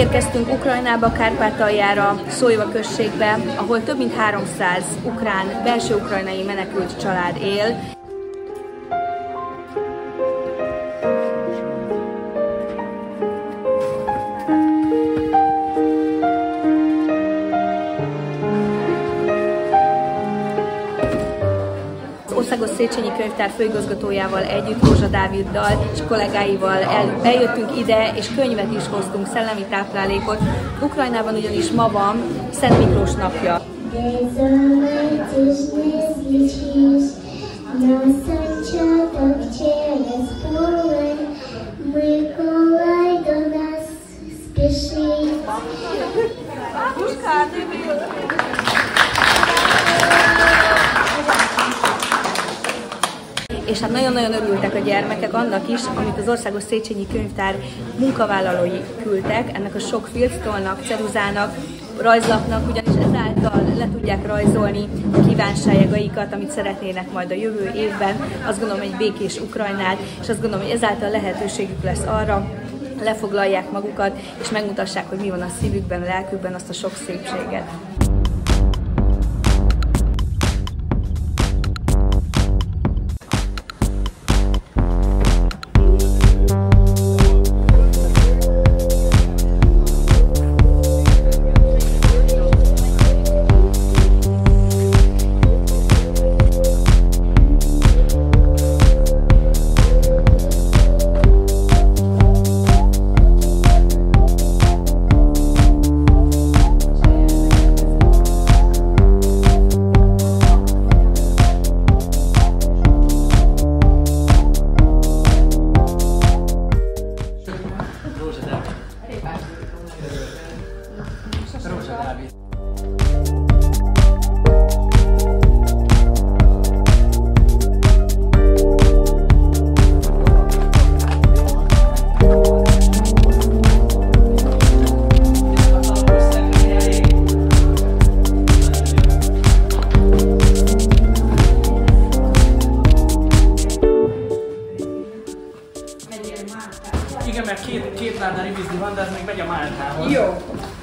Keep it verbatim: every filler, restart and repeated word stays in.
Érkeztünk Ukrajnába, Kárpátaljára, Szólyva községbe, ahol több mint háromszáz ukrán, belső ukrajnai menekült család él. Országos Széchenyi Könyvtár főigazgatójával együtt, Rózsa Dáviddal és kollégáival el, eljöttünk ide, és könyvet is hoztunk, szellemi táplálékot. Ukrajnában ugyanis ma van Szent Miklós napja. És hát nagyon-nagyon örültek a gyermekek annak is, amit az Országos Széchenyi Könyvtár munkavállalói küldtek, ennek a sok filctolnak, ceruzának, rajzlapnak, ugyanis ezáltal le tudják rajzolni a kívánságaikat, amit szeretnének majd a jövő évben. Azt gondolom, egy békés Ukrajnát, és azt gondolom, hogy ezáltal lehetőségük lesz arra, lefoglalják magukat, és megmutassák, hogy mi van a szívükben, a lelkükben, azt a sok szépséget. Rózsa Dávid. Igen, mert két, két láda ribizni van, de ez még megy a Máltához. Jó.